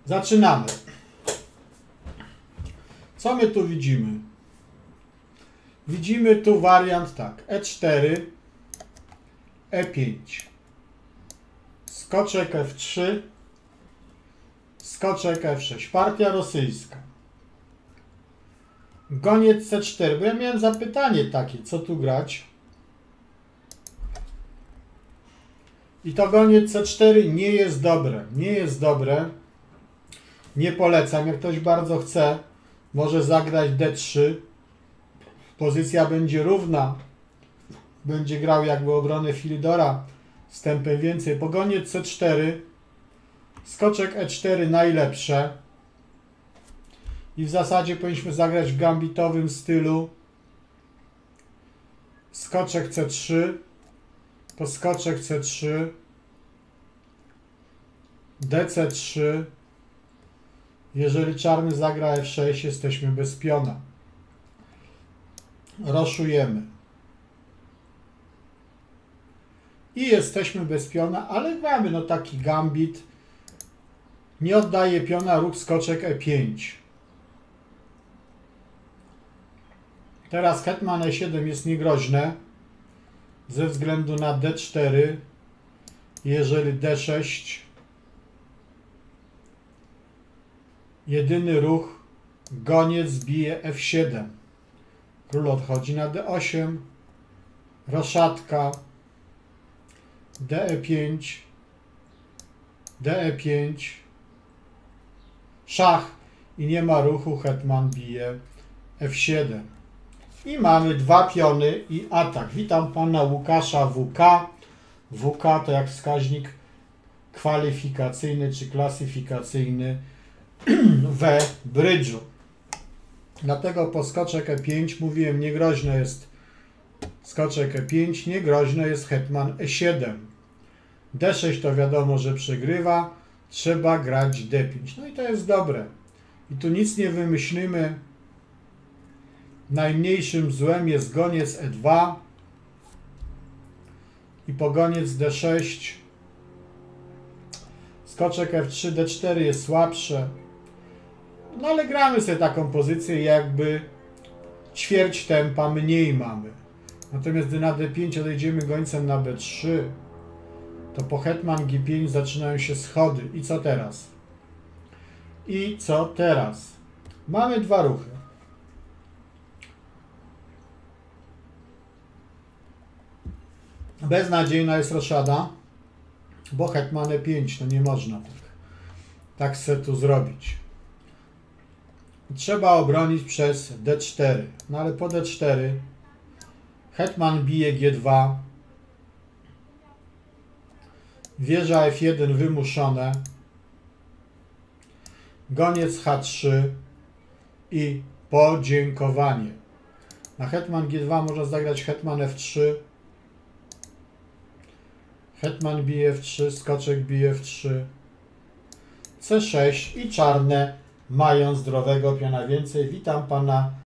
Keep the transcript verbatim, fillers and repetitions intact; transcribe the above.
Zaczynamy. Co my tu widzimy? Widzimy tu wariant tak. E cztery, E pięć. Skoczek F trzy, skoczek F sześć. Partia rosyjska. Goniec C cztery. Bo ja miałem zapytanie takie, co tu grać? I to goniec C cztery nie jest dobre. Nie jest dobre. Nie polecam. Jak ktoś bardzo chce, może zagrać D trzy. Pozycja będzie równa. Będzie grał jakby obronę Philidora z tempem więcej. Po goniec C cztery. Skoczek E cztery najlepsze. I w zasadzie powinniśmy zagrać w gambitowym stylu. Skoczek C trzy. Po skoczek C trzy. D C trzy. Jeżeli czarny zagra F sześć, jesteśmy bez piona. Roszujemy. I jesteśmy bez piona, ale mamy no taki gambit. Nie oddaje piona, ruch skoczek E pięć. Teraz hetman E siedem jest niegroźne ze względu na D cztery. Jeżeli D sześć, jedyny ruch, goniec bije F siedem. Król odchodzi na D osiem. Roszatka. D E pięć. D E pięć. Szach. I nie ma ruchu, hetman bije F siedem. I mamy dwa piony i atak. Witam pana Łukasza W K. W K to jak wskaźnik kwalifikacyjny czy klasyfikacyjny we brydżu. Dlatego po skoczek E pięć mówiłem, niegroźne jest skoczek E pięć, niegroźne jest hetman E siedem. D sześć to wiadomo, że przegrywa. Trzeba grać D pięć. No i to jest dobre. I tu nic nie wymyślimy. Najmniejszym złem jest goniec E dwa i po goniec D sześć. Skoczek F trzy, D cztery jest słabsze. No ale gramy sobie taką pozycję, jakby ćwierć tempa mniej mamy. Natomiast gdy na D pięć odejdziemy gońcem na B trzy, to po hetman G pięć zaczynają się schody. I co teraz? I co teraz? Mamy dwa ruchy. Beznadziejna jest roszada, bo hetman E pięć, no nie można tak, tak se tu zrobić. Trzeba obronić przez D cztery, no ale po D cztery hetman bije G dwa, wieża F jeden wymuszone, goniec H trzy i podziękowanie. Na hetman G dwa można zagrać hetman F trzy, hetman bije F trzy, skoczek bije F trzy, C sześć i czarne mają zdrowego piona więcej. Witam pana